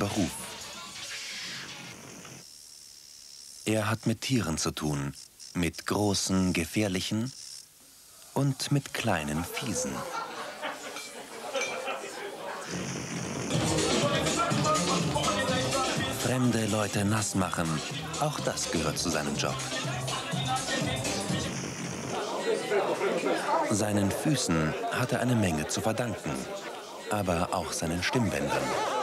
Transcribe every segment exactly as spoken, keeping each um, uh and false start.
Beruf. Er hat mit Tieren zu tun, mit großen, gefährlichen und mit kleinen, fiesen. Fremde Leute nass machen, auch das gehört zu seinem Job. Seinen Füßen hat er eine Menge zu verdanken, aber auch seinen Stimmbändern.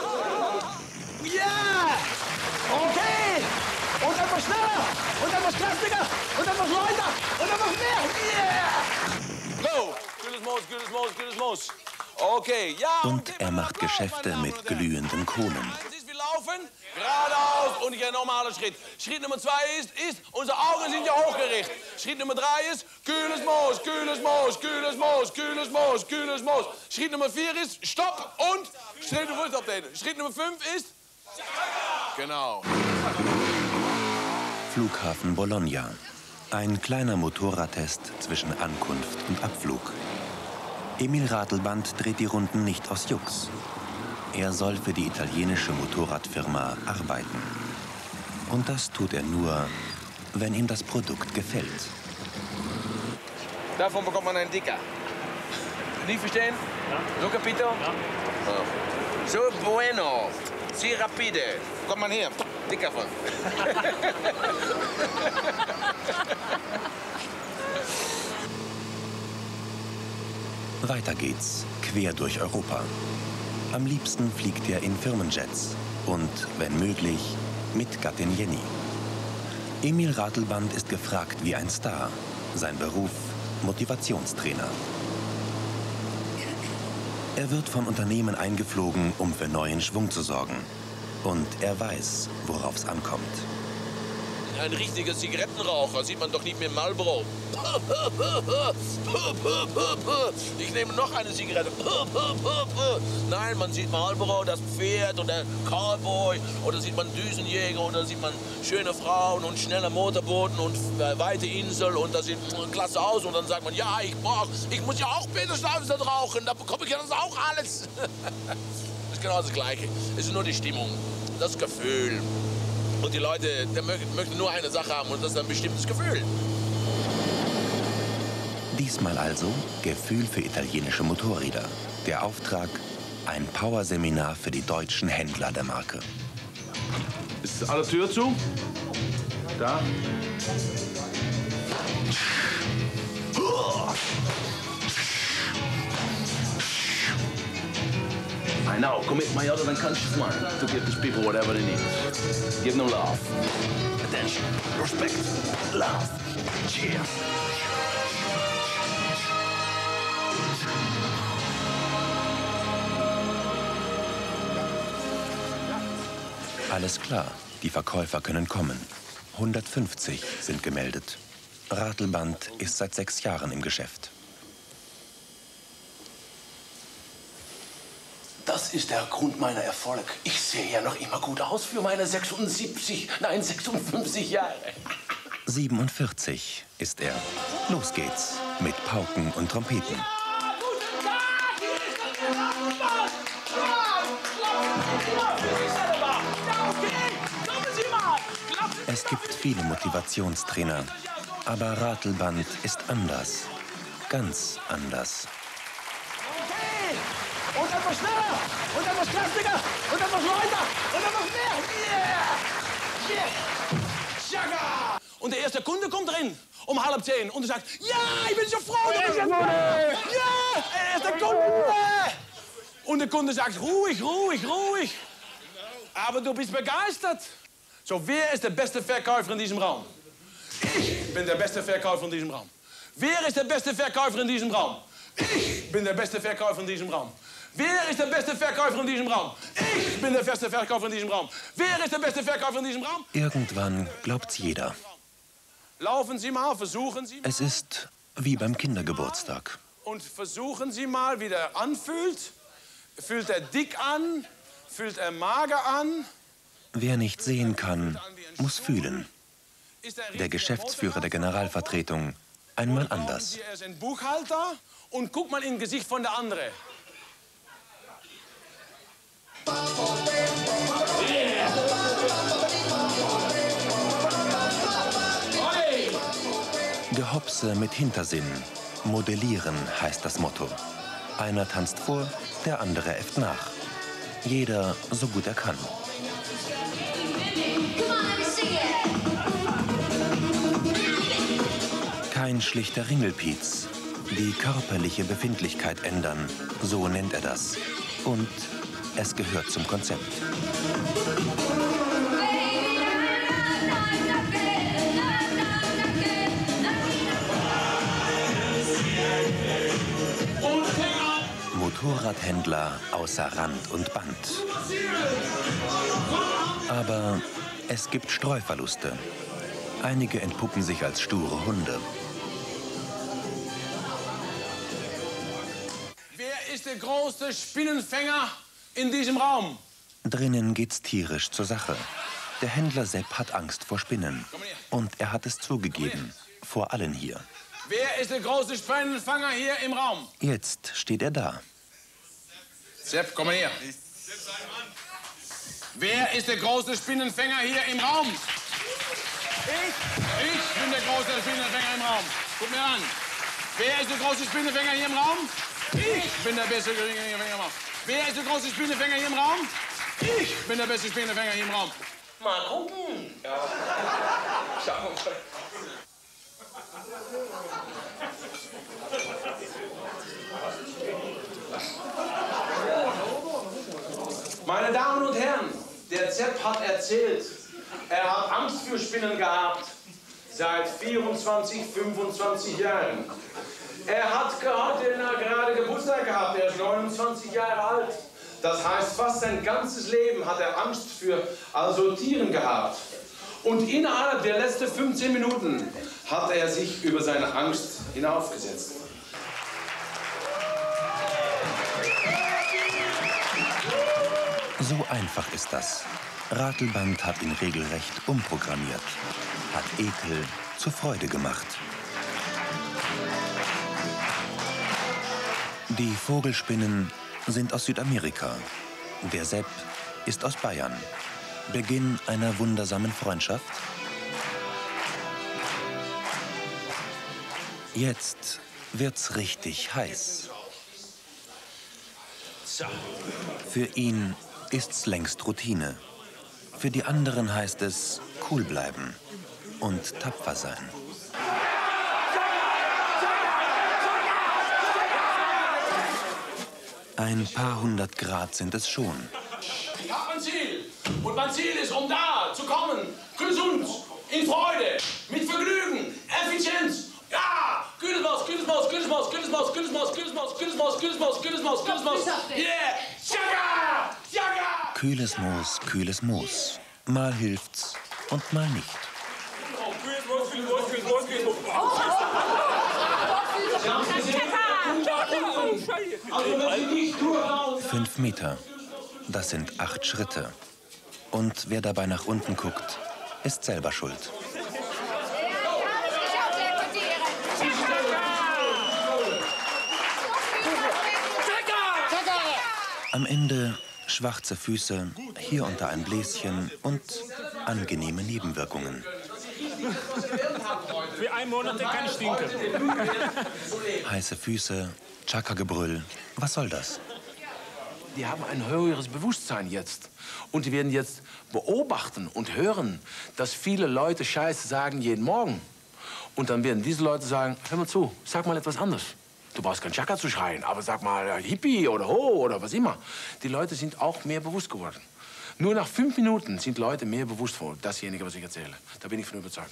Ja! Okay! Und etwas schneller! Und etwas kräftiger! Und etwas lauter! Und etwas mehr! Yeah! Go! Kühles Moos, kühles Moos, kühles Moos. Okay, ja. Und er macht Geschäfte mit glühenden Kohlen. Wir laufen geradeaus und ein normaler Schritt. Schritt Nummer zwei ist, ist, unsere Augen sind ja hochgerichtet. Schritt Nummer drei ist, kühles Moos, kühles Moos, kühles Moos, kühles Moos, kühles Moos. Schritt Nummer vier ist, stopp und schnell den Fuß abdrehen. Schritt Nummer fünf ist, genau. Flughafen Bologna. Ein kleiner Motorradtest zwischen Ankunft und Abflug. Emil Radelband dreht die Runden nicht aus Jux. Er soll für die italienische Motorradfirma arbeiten. Und das tut er nur, wenn ihm das Produkt gefällt. Davon bekommt man einen Dicker. Die verstehen? Ja. So, Capito? Ja. Oh. So, bueno. Si rapide. Kommt man her. Dicker von. Weiter geht's, quer durch Europa. Am liebsten fliegt er in Firmenjets und, wenn möglich, mit Gattin Jenny. Emil Radelband ist gefragt wie ein Star. Sein Beruf Motivationstrainer. Er wird von Unternehmen eingeflogen, um für neuen Schwung zu sorgen. Und er weiß, worauf es ankommt. Ein richtiger Zigarettenraucher sieht man doch nicht mehr Marlboro. Ich nehme noch eine Zigarette. Nein, man sieht Marlboro, das Pferd und der Cowboy. Oder sieht man Düsenjäger oder sieht man schöne Frauen und schnelle Motorbooten und weite Insel. Und das sieht klasse aus. Und dann sagt man, ja, ich brauch, ich muss ja auch Peter Stuyvesant rauchen. Da bekomme ich ja das auch alles. Das ist genau das Gleiche. Es ist nur die Stimmung, das Gefühl. Und die Leute, die möchten nur eine Sache haben und das ist ein bestimmtes Gefühl. Diesmal also Gefühl für italienische Motorräder. Der Auftrag, ein Powerseminar für die deutschen Händler der Marke. Ist alle Tür zu? Da. I know, commit my other than conscious mind to give these people whatever they need. Give them love, attention, respect, love, cheers. Alles klar, die Verkäufer können kommen. hundertfünfzig sind gemeldet. Radelband ist seit sechs Jahren im Geschäft. Das ist der Grund meiner Erfolge. Ich sehe ja noch immer gut aus für meine sechsundsiebzig, nein, sechsundfünfzig Jahre. siebenundvierzig ist er. Los geht's mit Pauken und Trompeten. Es gibt viele Motivationstrainer, aber Radelband ist anders. Ganz anders. Und etwas schneller! Und etwas kräftiger! Und etwas lauter! Und etwas mehr! Yeah! Yeah! Shaka! Und der erste Kunde kommt rein um halb zehn und er sagt, ja, ich bin so froh, dass ich das mache! Ja, er ist der Kunde! Und der Kunde sagt, ruhig, ruhig, ruhig. Aber du bist begeistert. So, wer ist der beste Verkäufer in diesem Raum? Ich bin der beste Verkäufer in diesem Raum. Wer ist der beste Verkäufer in diesem Raum? Ich bin der beste Verkäufer in diesem Raum. Wer ist der beste Verkäufer in diesem Raum? Ich bin der beste Verkäufer in diesem Raum. Wer ist der beste Verkäufer in diesem Raum? Irgendwann glaubt's jeder. Laufen Sie mal, versuchen Sie mal. Es ist wie beim Kindergeburtstag. Und versuchen Sie mal, wie der anfühlt. Fühlt er dick an? Fühlt er mager an? Wer nicht sehen kann, muss fühlen. Der Geschäftsführer der Generalvertretung einmal anders. Er ist ein Buchhalter und guck mal in Gesicht von der andere. Gehopse mit Hintersinn. Modellieren heißt das Motto. Einer tanzt vor, der andere äfft nach. Jeder so gut er kann. Kein schlichter Ringelpiez. Die körperliche Befindlichkeit ändern, so nennt er das. Und es gehört zum Konzept. Motorradhändler außer Rand und Band. Aber es gibt Streuverluste. Einige entpuppen sich als sture Hunde. Wer ist der größte Spinnenfänger in diesem Raum? Drinnen geht's tierisch zur Sache. Der Händler Sepp hat Angst vor Spinnen. Und er hat es zugegeben. Vor allen hier. Wer ist der größte Spinnenfänger hier im Raum? Jetzt steht er da. Sepp, komm mal her. Wer ist der größte Spinnenfänger hier im Raum? Ich. Ich bin der größte Spinnenfänger im Raum. Guck mir an. Wer ist der größte Spinnenfänger hier im Raum? Ich bin der beste Spinnenfänger im Raum. Wer ist der größte Spinnenfänger hier im Raum? Ich bin der beste Spinnenfänger hier im Raum. Mal gucken. Ja. Schauen wir mal. Meine Damen und Herren, der Sepp hat erzählt, er hat Angst für Spinnen gehabt. Seit vierundzwanzig, fünfundzwanzig Jahren. Er hat heute gerade Geburtstag gehabt, er ist neunundzwanzig Jahre alt. Das heißt, fast sein ganzes Leben hat er Angst für also Tieren gehabt. Und innerhalb der letzten fünfzehn Minuten hat er sich über seine Angst hinaufgesetzt. So einfach ist das. Ratelband hat ihn regelrecht umprogrammiert. Hat Ekel zur Freude gemacht. Die Vogelspinnen sind aus Südamerika. Der Sepp ist aus Bayern. Beginn einer wundersamen Freundschaft. Jetzt wird's richtig heiß. Für ihn ist's längst Routine. Für die anderen heißt es cool bleiben und tapfer sein. Ein paar hundert Grad sind es schon. Ich habe ein Ziel. Und mein Ziel ist, um da zu kommen, gesund, in Freude, mit Vergnügen, Effizienz. Ja! Kühles Maus, kühles Maus, kühles Maus, kühles Maus, kühles Maus, kühles Maus, kühles Maus, kühles Maus, kühles Maus, kühles Maus. Yeah! Jaga! Jaga! Kühles Moos, kühles Moos. Mal hilft's und mal nicht. Fünf Meter. Das sind acht Schritte. Und wer dabei nach unten guckt, ist selber schuld. Am Ende schwarze Füße, hier unter ein Bläschen und angenehme Nebenwirkungen. Für einen Monat kann ich stinken. Heiße Füße, Chaka-Gebrüll, was soll das? Die haben ein höheres Bewusstsein jetzt. Und die werden jetzt beobachten und hören, dass viele Leute Scheiße sagen jeden Morgen. Und dann werden diese Leute sagen, hör mal zu, sag mal etwas anderes. Du brauchst kein Chaka zu schreien, aber sag mal Hippie oder Ho oder was immer. Die Leute sind auch mehr bewusst geworden. Nur nach fünf Minuten sind Leute mehr bewusst vor dasjenige, was ich erzähle. Da bin ich von überzeugt.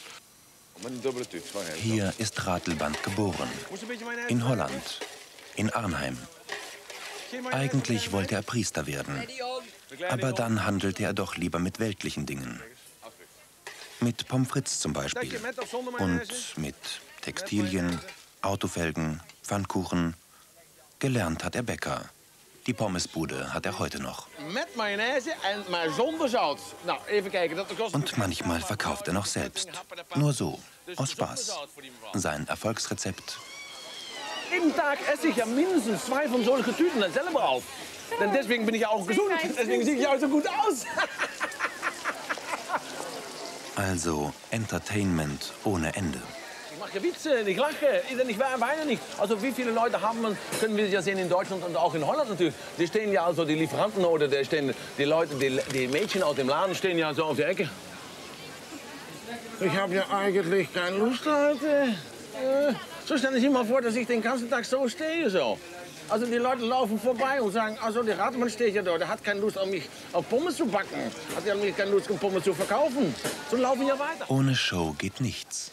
Hier ist Ratelband geboren. In Holland. In Arnheim. Eigentlich wollte er Priester werden. Aber dann handelte er doch lieber mit weltlichen Dingen. Mit Pommes frites zum Beispiel. Und mit Textilien, Autofelgen, Pfannkuchen. Gelernt hat er Bäcker. Die Pommesbude hat er heute noch. Met mayonaise en maar zonder zout. Nou, even kijken. Dat kost... Und manchmal verkauft er noch selbst. Nur so, aus Spaß. Sein Erfolgsrezept: Jeden Tag esse ich ja mindestens zwei von solchen Tüten dann selber auf. Denn deswegen bin ich ja auch gesund. Deswegen sehe ich auch so gut aus. Also Entertainment ohne Ende. Ich mache mache Witze, ich lache, ich weine nicht. Also wie viele Leute haben wir, können wir ja sehen in Deutschland und auch in Holland natürlich. Die stehen ja also, die Lieferanten oder die, stehen, die Leute, die, die Mädchen aus dem Laden stehen ja so auf der Ecke. Ich habe ja eigentlich keine Lust heute. Äh, so stellen Sie sich mal vor, dass ich den ganzen Tag so stehe. So. Also die Leute laufen vorbei und sagen, also der Radmann steht ja da, der hat keine Lust, auf mich auf Pommes zu backen. Hat ja keine Lust, um Pommes zu verkaufen. So laufen ja weiter. Ohne Show geht nichts.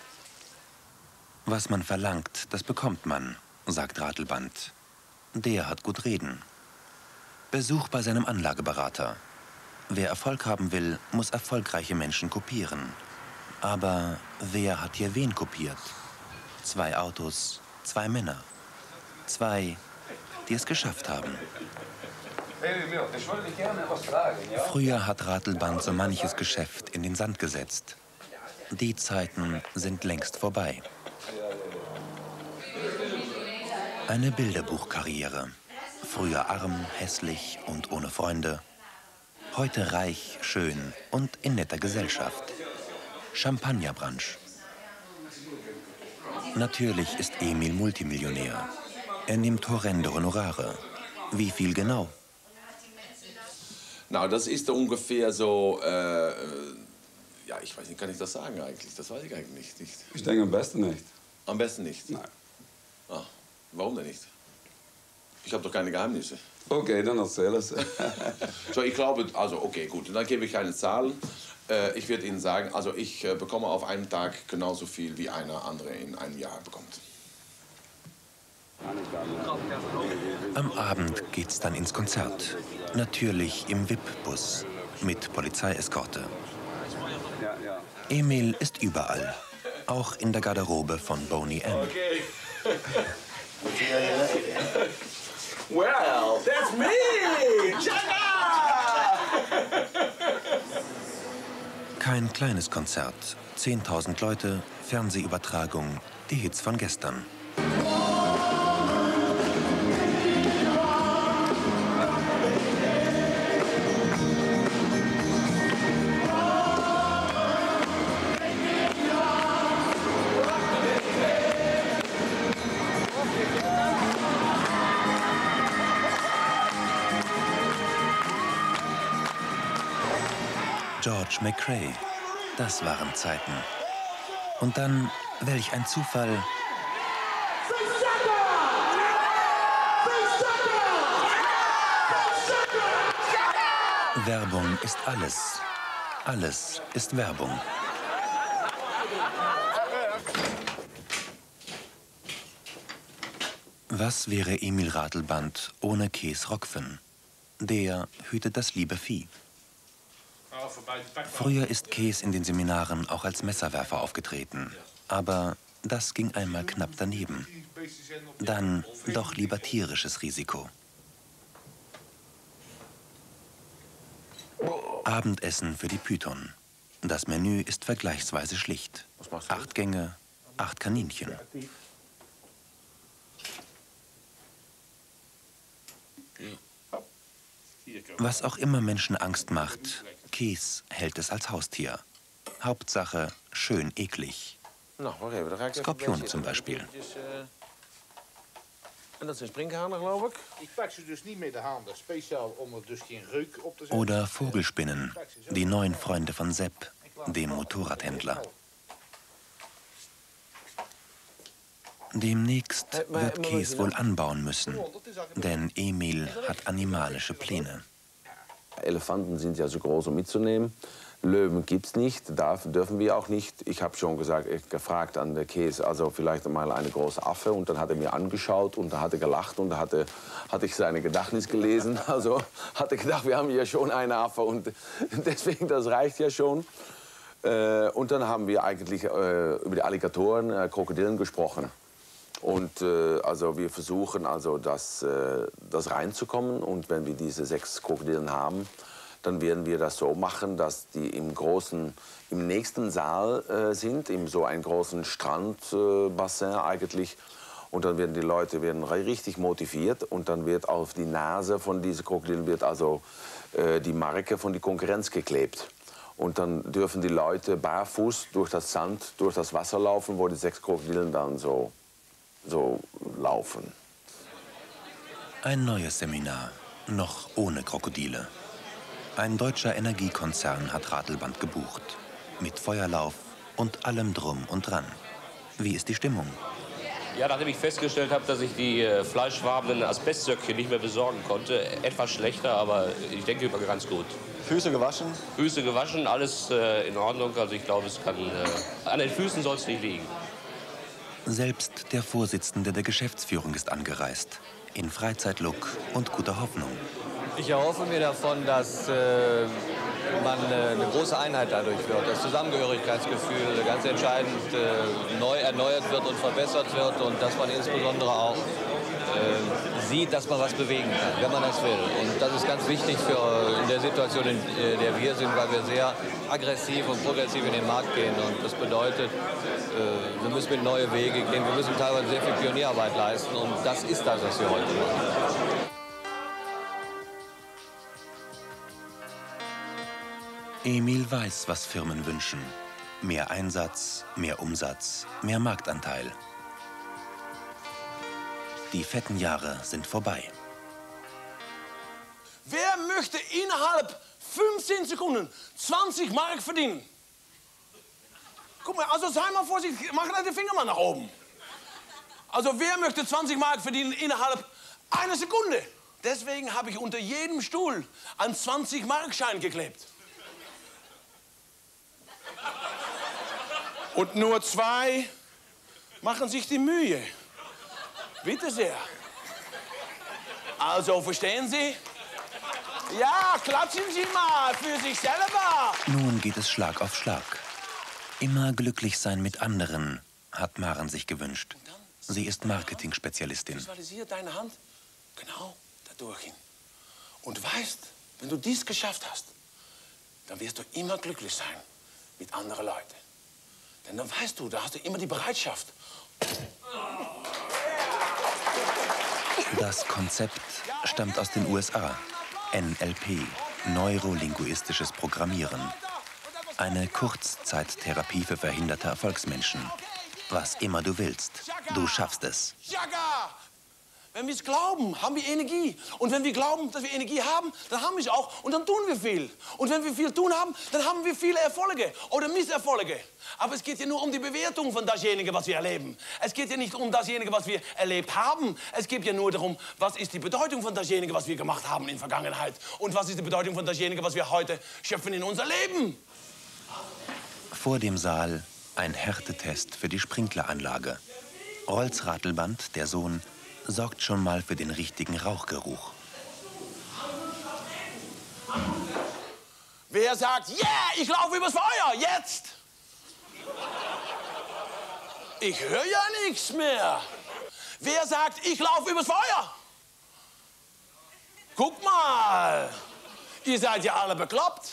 Was man verlangt, das bekommt man, sagt Radelband. Der hat gut reden. Besuch bei seinem Anlageberater. Wer Erfolg haben will, muss erfolgreiche Menschen kopieren. Aber wer hat hier wen kopiert? Zwei Autos, zwei Männer. Zwei, die es geschafft haben. Ich wollte dich gerne was fragen, ja? Früher hat Radelband so manches Geschäft in den Sand gesetzt. Die Zeiten sind längst vorbei. Eine Bilderbuchkarriere. Früher arm, hässlich und ohne Freunde. Heute reich, schön und in netter Gesellschaft. Champagnerbranche. Natürlich ist Emil Multimillionär. Er nimmt horrende Honorare. Wie viel genau? Na, das ist ungefähr so, äh, ja, ich weiß nicht, kann ich das sagen eigentlich? Das weiß ich eigentlich nicht. Ich denke am besten nicht. Am besten nicht? Nein. Ah, warum denn nicht? Ich habe doch keine Geheimnisse. Okay, dann erzähl es. So, ich glaube, also okay, gut, dann gebe ich keine Zahlen. Äh, ich werde Ihnen sagen, also ich äh, bekomme auf einen Tag genauso viel, wie einer andere in einem Jahr bekommt. Am Abend geht's dann ins Konzert. Natürlich im V I P-Bus mit Polizeieskorte. Emil ist überall, auch in der Garderobe von Boney M. Okay. Well, that's me! Kein kleines Konzert, zehntausend Leute, Fernsehübertragung, die Hits von gestern. George McCrae, das waren Zeiten. Und dann, welch ein Zufall, Werbung ist alles. Alles ist Werbung. Was wäre Emil Radelband ohne Kees Rokven? Der hütet das liebe Vieh. Früher ist Kees in den Seminaren auch als Messerwerfer aufgetreten. Aber das ging einmal knapp daneben. Dann doch lieber tierisches Risiko. Abendessen für die Python. Das Menü ist vergleichsweise schlicht. Acht Gänge, acht Kaninchen. Was auch immer Menschen Angst macht, Kees hält es als Haustier. Hauptsache schön eklig. Skorpione zum Beispiel. En dat zijn sprinkhanen, geloof ik. Ik pak ze dus niet met de handen, speciaal om er dus geen reuk op te zetten. Oder Vogelspinnen, die neuen Freunde von Sepp, dem Motorradhändler. Demnächst wird Kees wohl anbauen müssen, denn Emil hat animalische Pläne. Elefanten sind ja so groß, um mitzunehmen. Löwen gibt's nicht, darf, dürfen wir auch nicht. Ich habe schon gesagt, gefragt an der Kees, also vielleicht mal eine große Affe. Und dann hat er mir angeschaut und da hat er gelacht und da hatte, hatte ich seine Gedächtnis gelesen. Also hat er gedacht, wir haben ja schon eine Affe und deswegen, das reicht ja schon. Und dann haben wir eigentlich über die Alligatoren, Krokodilen gesprochen. Und äh, also wir versuchen also, das, äh, das reinzukommen. Und wenn wir diese sechs Krokodilen haben, dann werden wir das so machen, dass die im großen, im nächsten Saal äh, sind, in so einem großen Strandbassin äh, eigentlich. Und dann werden die Leute werden richtig motiviert und dann wird auf die Nase von diesen Krokodilen wird also äh, die Marke von der Konkurrenz geklebt. Und dann dürfen die Leute barfuß durch das Sand, durch das Wasser laufen, wo die sechs Krokodilen dann so, so laufen. Ein neues Seminar, noch ohne Krokodile. Ein deutscher Energiekonzern hat Radelband gebucht. Mit Feuerlauf und allem drum und dran. Wie ist die Stimmung? Ja, nachdem ich festgestellt habe, dass ich die äh, fleischfarbenen Asbestsöckchen nicht mehr besorgen konnte, etwas schlechter, aber ich denke über ganz gut. Füße gewaschen? Füße gewaschen, alles äh, in Ordnung. Also ich glaube, es kann äh, an den Füßen soll es nicht liegen. Selbst der Vorsitzende der Geschäftsführung ist angereist. In Freizeitlook und guter Hoffnung. Ich erhoffe mir davon, dass äh, man äh, eine große Einheit dadurch wird, das Zusammengehörigkeitsgefühl ganz entscheidend äh, neu erneuert wird und verbessert wird und dass man insbesondere auch äh, sieht, dass man was bewegen kann, wenn man das will. Und das ist ganz wichtig für in der Situation, in der wir sind, weil wir sehr aggressiv und progressiv in den Markt gehen. Und das bedeutet, äh, wir müssen mit neue Wege gehen, wir müssen teilweise sehr viel Pionierarbeit leisten und das ist das, was wir heute machen. Emil weiß, was Firmen wünschen. Mehr Einsatz, mehr Umsatz, mehr Marktanteil. Die fetten Jahre sind vorbei. Wer möchte innerhalb fünfzehn Sekunden zwanzig Mark verdienen? Guck mal, also sei mal vorsichtig, mach den Finger mal nach oben. Also wer möchte zwanzig Mark verdienen innerhalb einer Sekunde? Deswegen habe ich unter jedem Stuhl einen zwanzig Mark Schein geklebt. Und nur zwei machen sich die Mühe. Bitte sehr. Also, verstehen Sie? Ja, klatschen Sie mal für sich selber. Nun geht es Schlag auf Schlag. Immer glücklich sein mit anderen, hat Maren sich gewünscht. Sie ist Marketing-Spezialistin. Visualisiere deine Hand genau da durch hin. Und weißt, wenn du dies geschafft hast, dann wirst du immer glücklich sein mit anderen Leuten. Denn dann weißt du, da hast du immer die Bereitschaft. Das Konzept stammt aus den U S A. N L P, neurolinguistisches Programmieren. Eine Kurzzeittherapie für verhinderte Erfolgsmenschen. Was immer du willst, du schaffst es. Wenn wir es glauben, haben wir Energie. Und wenn wir glauben, dass wir Energie haben, dann haben wir es auch. Und dann tun wir viel. Und wenn wir viel tun haben, dann haben wir viele Erfolge oder Misserfolge. Aber es geht ja nur um die Bewertung von dasjenige, was wir erleben. Es geht ja nicht um dasjenige, was wir erlebt haben. Es geht ja nur darum, was ist die Bedeutung von dasjenige, was wir gemacht haben in der Vergangenheit. Und was ist die Bedeutung von dasjenige, was wir heute schöpfen in unser Leben. Vor dem Saal ein Härtetest für die Sprinkleranlage. Rolls Radelband, der Sohn, sorgt schon mal für den richtigen Rauchgeruch. Wer sagt, yeah, ich laufe übers Feuer, jetzt? Ich höre ja nichts mehr. Wer sagt, ich laufe übers Feuer? Guck mal, ihr seid ja alle bekloppt.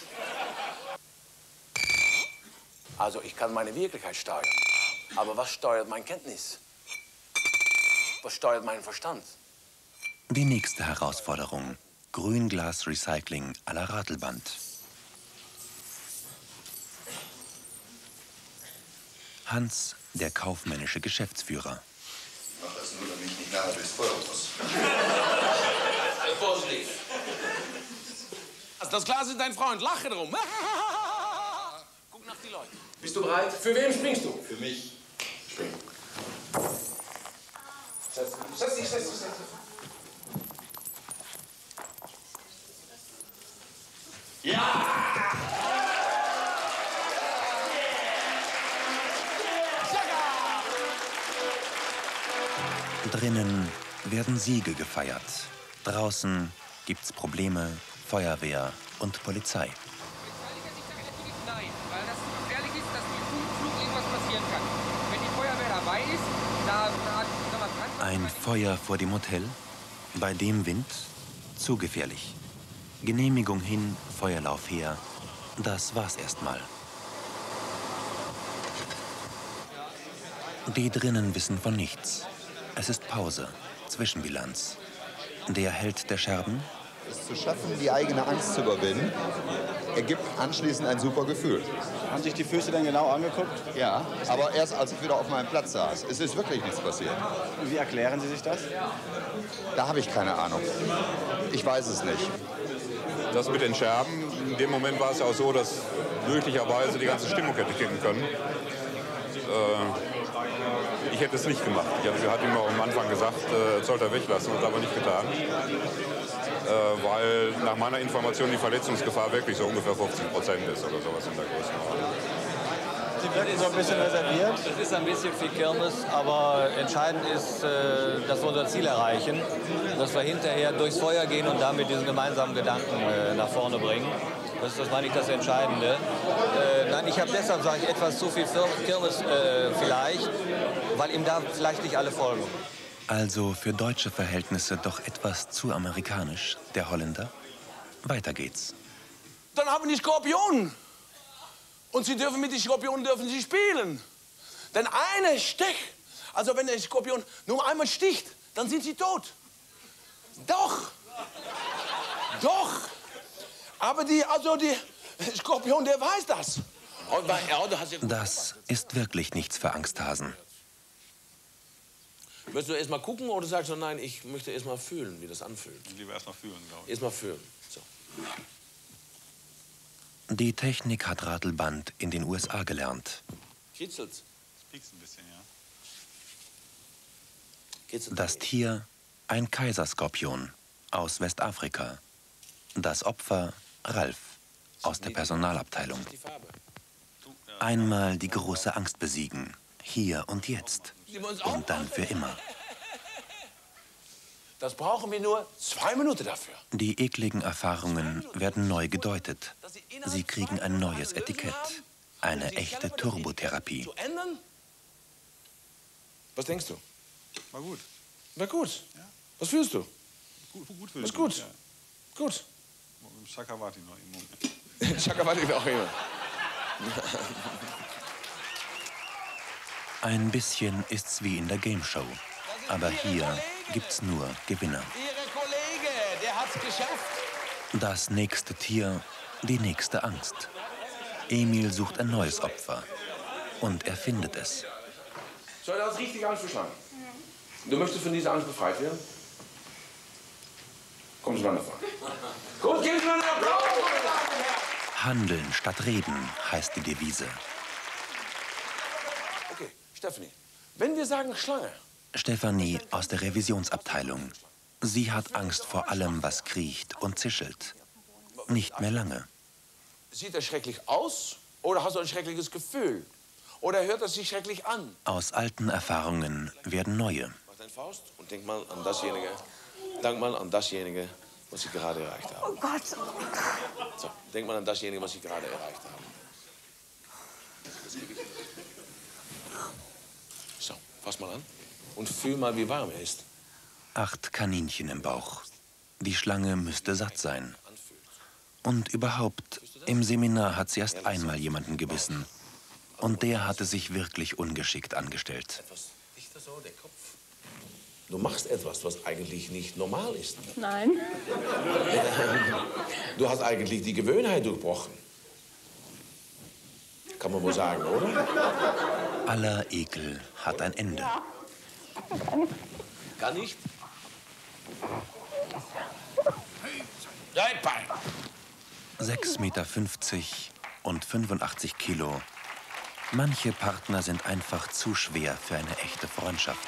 Also ich kann meine Wirklichkeit steuern. Aber was steuert meine Kenntnis? Was steuert meinen Verstand? Die nächste Herausforderung. Grünglas-Recycling à la Radelband. Hans, der kaufmännische Geschäftsführer. Mach das nur, damit ich nicht nachher durchs Feuer muss. Vorsichtig. Das Glas ist dein Freund. Lache drum. Guck nach die Leute. Bist du bereit? Für wen springst du? Für mich. Spring. Setz dich, setz dich, setz dich. Ja! Drinnen werden Siege gefeiert. Draußen gibt's Probleme, Feuerwehr und Polizei. Nein, weil das gefährlich ist, dass mit Flug irgendwas passieren kann. Wenn die Feuerwehr dabei ist, da, da, da Ein Feuer vor dem Hotel? Bei dem Wind? Zu gefährlich. Genehmigung hin, Feuerlauf her. Das war's erstmal. Die drinnen wissen von nichts. Es ist Pause, Zwischenbilanz. Der Held der Scherben? Es zu schaffen, die eigene Angst zu überwinden, ergibt anschließend ein super Gefühl. Haben sich die Füße denn genau angeguckt? Ja, aber erst als ich wieder auf meinem Platz saß. Es ist wirklich nichts passiert. Wie erklären Sie sich das? Da habe ich keine Ahnung. Ich weiß es nicht. Das mit den Scherben, in dem Moment war es ja auch so, dass möglicherweise die ganze Stimmung hätte kippen können. Äh, ich hätte es nicht gemacht. Ich hatte ihm auch am Anfang gesagt, äh, sollte er weglassen, hat aber nicht getan. Äh, weil nach meiner Information die Verletzungsgefahr wirklich so ungefähr fünfzig Prozent ist oder sowas in der Größenordnung. Sie wirken so ein bisschen reserviert. Es ist ein bisschen viel Kirmes, aber entscheidend ist, äh, dass wir unser Ziel erreichen, dass wir hinterher durchs Feuer gehen und damit diesen gemeinsamen Gedanken äh, nach vorne bringen. Das ist, das meine ich, das Entscheidende. Äh, nein, ich habe deshalb, sage ich, etwas zu viel Kirmes äh, vielleicht, weil ihm da vielleicht nicht alle folgen. Also für deutsche Verhältnisse doch etwas zu amerikanisch, der Holländer. Weiter geht's. Dann haben wir die Skorpionen. Und sie dürfen mit den Skorpionen dürfen sie spielen. Denn eine Stech, also wenn der Skorpion nur einmal sticht, dann sind sie tot. Doch. Doch. Aber die, also die Skorpion, der weiß das. Das ist wirklich nichts für Angsthasen. Willst du erst mal gucken oder sagst du, nein, ich möchte erst mal fühlen, wie das anfühlt? Lieber erst mal fühlen, glaube ich. Erst mal fühlen. So. Die Technik hat Radelband in den U S A gelernt. Kitzelt's? Das piekst ein bisschen, ja. Kitzelt. Das Tier, ein Kaiserskorpion aus Westafrika. Das Opfer, Ralf aus der Personalabteilung. Einmal die große Angst besiegen, hier und jetzt und dann für immer. Das brauchen wir nur zwei Minuten dafür. Die ekligen Erfahrungen werden neu gedeutet. Sie kriegen ein neues Etikett. Eine echte Turbotherapie. Zu ändern? Was denkst du? War gut. War gut. Ja. Was fühlst du? Gut, gut fühlen. Was gut. Ja. Gut. Chakawati noch im Moment. Chakawati noch immer. Ein bisschen ist's wie in der Game Show. Aber hier gibt's nur Gewinner. Ihre Kollege, der hat's geschafft. Das nächste Tier, die nächste Angst. Emil sucht ein neues Opfer. Und er findet es. So, du hast richtig Angst vor Schlangen. Du möchtest von dieser Angst befreit werden? Komm Sie mal davon. Gut, gib mir einen Applaus! Handeln statt reden heißt die Devise. Okay, Stephanie, wenn wir sagen Schlange. Stefanie aus der Revisionsabteilung. Sie hat Angst vor allem, was kriecht und zischelt. Nicht mehr lange. Sieht er schrecklich aus oder hast du ein schreckliches Gefühl? Oder hört er sich schrecklich an? Aus alten Erfahrungen werden neue. Mach deine Faust und denk mal an dasjenige. Denk mal an dasjenige, was Sie gerade erreicht haben. Oh Gott. So, denk mal an dasjenige, was Sie gerade erreicht haben. So, fass mal an und fühl mal, wie warm er ist. Acht Kaninchen im Bauch. Die Schlange müsste satt sein. Und überhaupt, im Seminar hat sie erst einmal jemanden gebissen. Und der hatte sich wirklich ungeschickt angestellt. Etwas dichter so, der Kopf. Du machst etwas, was eigentlich nicht normal ist. Nein. Du hast eigentlich die Gewohnheit durchbrochen. Kann man wohl sagen, oder? Aller Ekel hat ein Ende. Kann ich? Dein Bein! sechs Meter fünfzig und fünfundachtzig Kilo. Manche Partner sind einfach zu schwer für eine echte Freundschaft.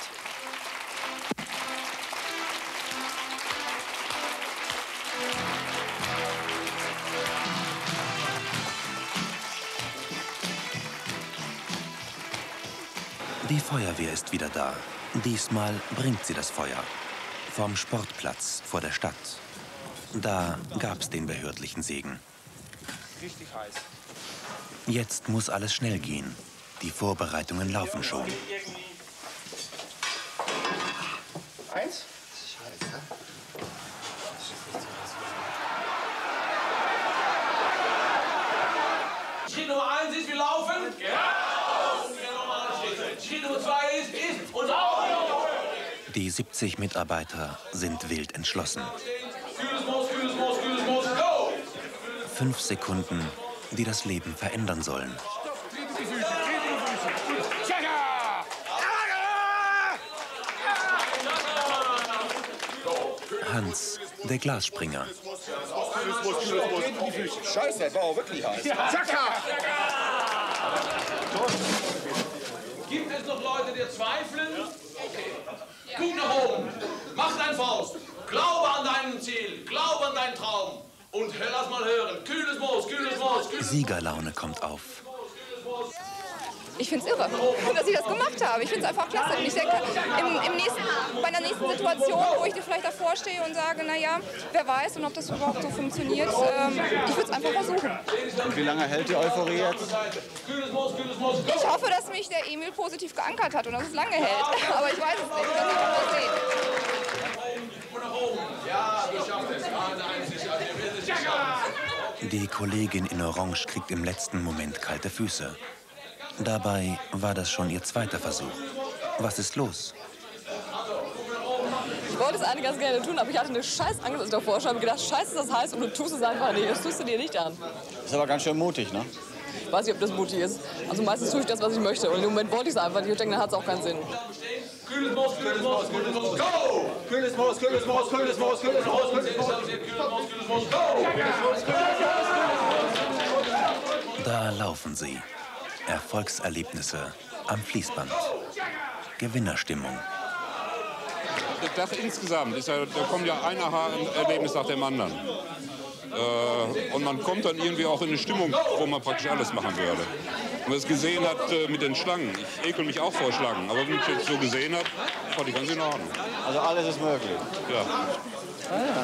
Die Feuerwehr ist wieder da. Diesmal bringt sie das Feuer. Vom Sportplatz vor der Stadt. Da gab's den behördlichen Segen. Richtig heiß. Jetzt muss alles schnell gehen. Die Vorbereitungen laufen schon. Eins? Scheiße. Schritt Nummer eins ist, wir laufen. Geradeaus. Schritt Nummer zwei ist, ist und auf. Die siebzig Mitarbeiter sind wild entschlossen. Kühles Moos, kühles Moos, kühles Moos, go! Fünf Sekunden, die das Leben verändern sollen. Hans, der Glasspringer. Scheiße, das war auch wirklich heiß. Gibt es noch Leute, die zweifeln? Okay. Guck nach oben. Mach deine Faust. Glaube an dein Ziel. Glaube an deinen Traum. Und hör, lass mal hören. Kühles Moos, kühles Moos, kühles Moos. Siegerlaune kommt auf. Ich finde es irre, dass ich das gemacht habe. Ich finde es einfach klasse. Und ich denke, im, im nächsten, bei einer nächsten Situation, wo ich vielleicht davor stehe und sage, naja, wer weiß und ob das überhaupt so funktioniert, ähm, ich würde es einfach versuchen. Und wie lange hält die Euphorie jetzt? Ich hoffe, dass mich der Emil positiv geankert hat und dass es lange hält. Aber ich weiß es nicht. Das werden wir mal sehen. Die Kollegin in Orange kriegt im letzten Moment kalte Füße. Dabei war das schon ihr zweiter Versuch. Was ist los? Ich wollte es eigentlich ganz gerne tun, aber ich hatte eine scheiß Angst, als ich davor stand. Ich habe gedacht, scheiße, das heißt, und du tust es einfach nicht. Das tust du dir nicht an. Das ist aber ganz schön mutig, ne? Ich weiß nicht, ob das mutig ist. Also meistens tue ich das, was ich möchte. Und im Moment wollte ich es einfach nicht. Ich denke, dann hat es auch keinen Sinn. Kühles Moos, kühles Moos, kühles Moos, go! Kühles Moos, kühles Moos, kühles Moos, kühles Moos, kühles Moos, kühles Moos, go! Da laufen sie. Erfolgserlebnisse am Fließband. Gewinnerstimmung. Das insgesamt ist ja, da kommt ja ein Aha-Erlebnis nach dem anderen. Äh, und man kommt dann irgendwie auch in eine Stimmung, wo man praktisch alles machen würde. Wenn man es gesehen hat äh, mit den Schlangen, ich ekel mich auch vor Schlangen, aber wenn ich jetzt so gesehen habe, fand ich ganz in Ordnung. Also alles ist möglich? Ja. Ah, ja.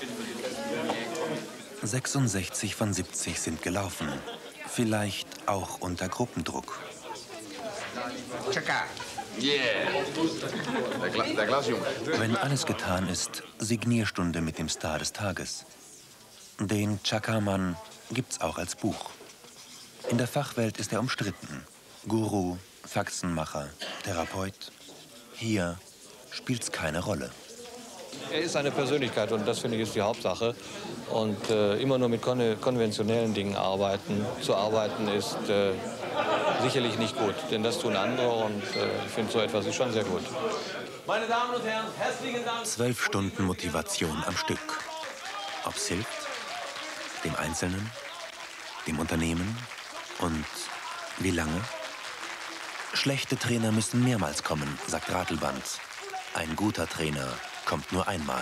sechsundsechzig von siebzig sind gelaufen. Vielleicht auch unter Gruppendruck. Chaka. Yeah. Der, Gla der Glasjunge. Wenn alles getan ist, Signierstunde mit dem Star des Tages. Den Chaka-Mann gibt's auch als Buch. In der Fachwelt ist er umstritten. Guru, Faxenmacher, Therapeut. Hier spielt's keine Rolle. Er ist eine Persönlichkeit und das finde ich ist die Hauptsache. Und äh, immer nur mit kon konventionellen Dingen arbeiten, zu arbeiten ist äh, sicherlich nicht gut. Denn das tun andere und äh, ich finde so etwas ist schon sehr gut. Meine Damen und Herren, herzlichen Dank. Zwölf Stunden Motivation am Stück. Ob's hilft? Dem Einzelnen? Dem Unternehmen? Und wie lange? Schlechte Trainer müssen mehrmals kommen, sagt Ratelband. Ein guter Trainer kommt nur einmal.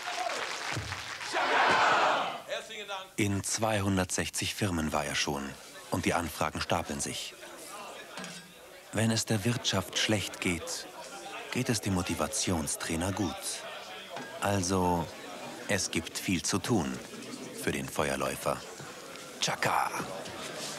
In zweihundertsechzig Firmen war er schon und die Anfragen stapeln sich. Wenn es der Wirtschaft schlecht geht, geht es dem Motivationstrainer gut. Also, es gibt viel zu tun für den Feuerläufer. Chaka!